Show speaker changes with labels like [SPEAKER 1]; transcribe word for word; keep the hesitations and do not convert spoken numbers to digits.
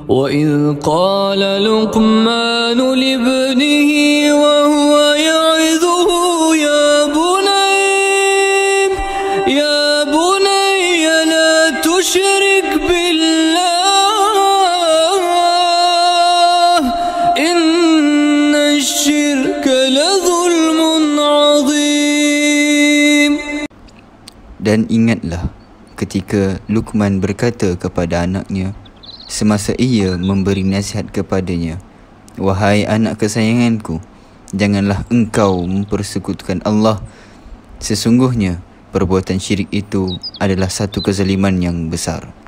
[SPEAKER 1] وإذ قال لقمان لابنه وهو يعظه يا بني يا بني لا تشرك بالله إن الشرك لظلم عظيم.
[SPEAKER 2] Dan ingatlah ketika Luqman berkata kepada anaknya semasa ia memberi nasihat kepadanya, wahai anak kesayanganku, janganlah engkau mempersekutukan Allah. Sesungguhnya perbuatan syirik itu adalah satu kezaliman yang besar.